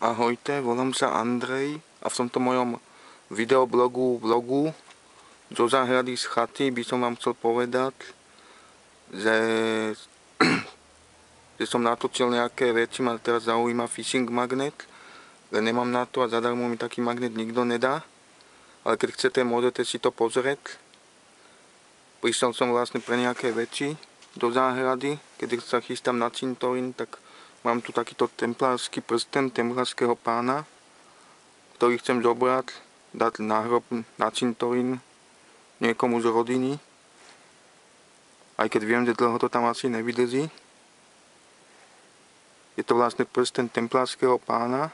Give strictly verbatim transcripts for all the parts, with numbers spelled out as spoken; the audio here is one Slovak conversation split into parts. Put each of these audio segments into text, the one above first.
Ahojte, volám sa Andrej a v tomto mojom videoblogu vlogu zo záhrady z chaty by som vám chcel povedať, že, že som natočil nejaké veci, ma teraz zaujíma fishing magnet, ale nemám na to a zadarmo mi taký magnet nikto nedá, ale keď chcete, môžete si to pozrieť. Prišiel som vlastne pre nejaké veci do záhrady, keď sa chystám na cintorín, tak mám tu takýto templársky prsten templárskeho pána, ktorý chcem zobrať, dať na hrob, na cintorín niekomu z rodiny. Aj keď viem, že dlho to tam asi nevydrží. Je to vlastne prsten templárskeho pána.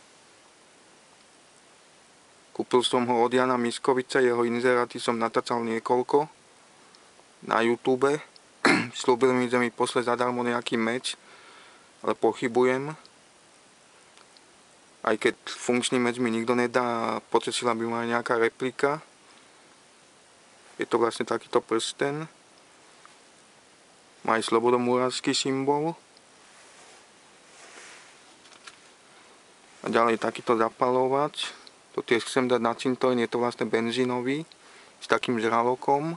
Kúpil som ho od Jana Miskovica, jeho inzeráty som natáčal niekoľko na YouTube. Slúbil mi, že mi posle zadarmo nejaký meč, ale pochybujem. Aj keď funkčný meč mi nikto nedá, potešila by ma nejaká replika. Je to vlastne takýto prsten. Má aj slobodomurárský symbol. A ďalej takýto zapalovač. To tiež chcem dať na cintorín, je to vlastne benzínový s takým žralokom.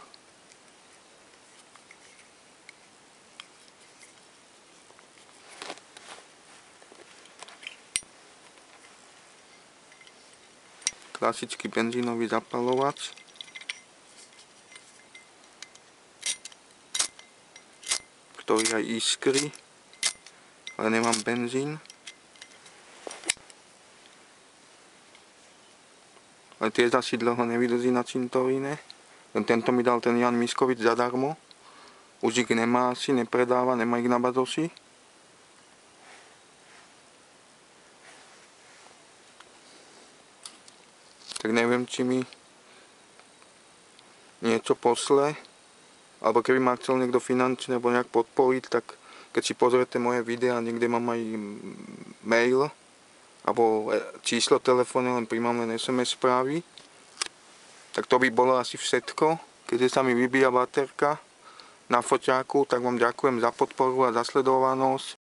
Klasický benzínový zapalovač. Ktorý aj iskry, ale nemám benzín. Ale tiež asi dlho nevydrží na cintoríne. Len tento mi dal ten Jan Miskovic zadarmo. Už ich nemá asi, nepredáva, nemá ich na Bazoši. Tak neviem, či mi niečo posle, alebo keby ma chcel niekto finančne alebo nejak podporiť, tak keď si pozriete moje videá, niekde mám aj mail alebo číslo telefónu, len príjmam len es em es správy, tak to by bolo asi všetko. Keďže sa mi vybíja baterka na foťáku, tak vám ďakujem za podporu a za sledovanosť.